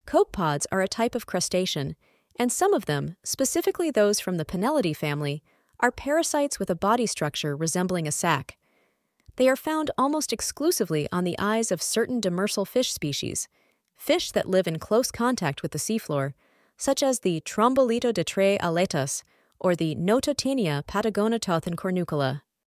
Copepods are a type of crustacean, and some of them, specifically those from the Pinellidae family, are parasites with a body structure resembling a sac. They are found almost exclusively on the eyes of certain demersal fish species, fish that live in close contact with the seafloor, such as the Trombolito de tres aletas or the Nototaenia patagonatothon cornucula.